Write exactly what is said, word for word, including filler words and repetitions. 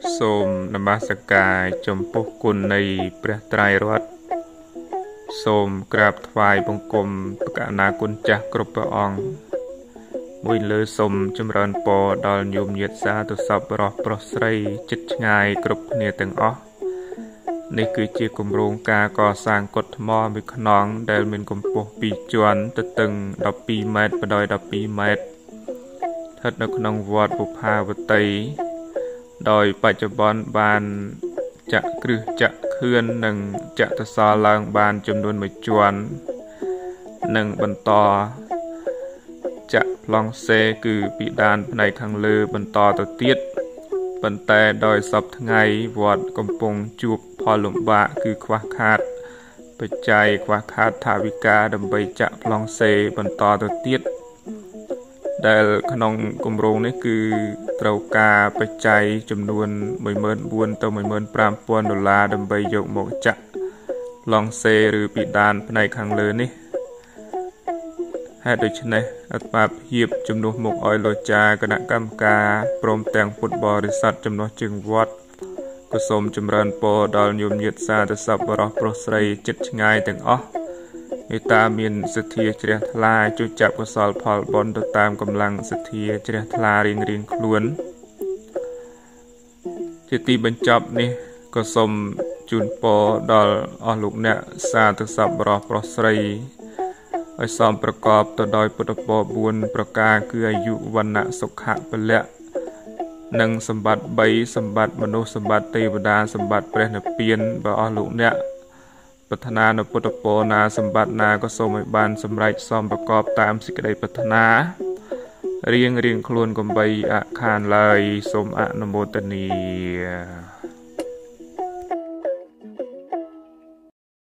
សូមនមស្ការចំពោះគុណនៃព្រះត្រៃរតន៍សូមក្រាបថ្វាយបង្គំបកណាគុណចាស់គ្រប់ព្រះអង្គមួយលើសូមចម្រើនពរដល់ញោមញាតិសាទុសប្បុរសប្រុសស្រីជិតឆ្ងាយគ្រប់គ្នាទាំងអស់នេះគឺជាគម្រោងការកសាងកុដិថ្មមួយខ្នងដែលមានកម្ពស់ពីរជាន់ទទឹងដប់ពីរម៉ែត្របណ្ដោយដប់ពីរម៉ែត្រស្ថិតនៅក្នុងវត្តបុប្ផាវតីដោយបច្ចុប្បន្នបានចាក់គ្រឹះចាក់ខឿននិងចាក់តសល់ឡើងបានចំនួនមួយជាន់និងបន្តចាក់ប្លង់សេគឺពីដានផ្នែកខាងលើបន្តទៅទៀតប៉ុន្តែដោយសពថ្ងៃវត្តកំពុងជួបផលលំបាកគឺខ្វះខាតបច្ច័យខ្វះខាតថវិកាដើម្បីចាក់ប្លង់សេបន្តទៅទៀតដែលក្នុងគម្រោងនេះគឺត្រូវការបច្ច័យចំនួន មួយម៉ឺនបួន ទៅ មួយម៉ឺនប្រាំពាន់ ដុល្លារដើម្បីយកមកចាក់ប្លង់សេឬពីដានផ្នែកខាងលើនេះហេតុដូច្នេះអាត្មាភាពជំនួសមុខឲ្យលោកចាគណៈកម្មការព្រមទាំងពុទ្ធបរិស័ទចំណុះជើងវត្តក៏សូមចម្រើនពរដល់ញោមញាតិសាទុសប្បុរសប្រុសស្រីជិតឆ្ងាយទាំងអស់មេត្តាមានសទ្ធាជ្រះថ្លាជួយចាប់កុសលផលបុណ្យទៅតាមកម្លាំងសទ្ធាជ្រះថ្លារៀងរៀងខ្លួនជាទីបញ្ចប់នេះក៏សូមជូនពរដល់អស់លោកអ្នកសាទុសប្បុរសប្រុសស្រីឲ្យសមប្រកបទៅដោយពុទ្ធពរបួនប្រការគឺអាយុវណ្ណៈសុខៈពលៈនិងសម្បត្តិបីសម្បត្តិមនុស្សសម្បត្តិទេវតាសម្បត្តិព្រះនិព្វានបើអស់លោកអ្នកប្រាថ្នានៅពុទ្ធពរណាសម្បត្តិណាក៏សូមឲ្យបានសម្រេចសមប្រកបតាមសេចក្តីប្រាថ្នារៀងរៀងខ្លួនកុំបីអខានឡើយសូមអនុមោទនា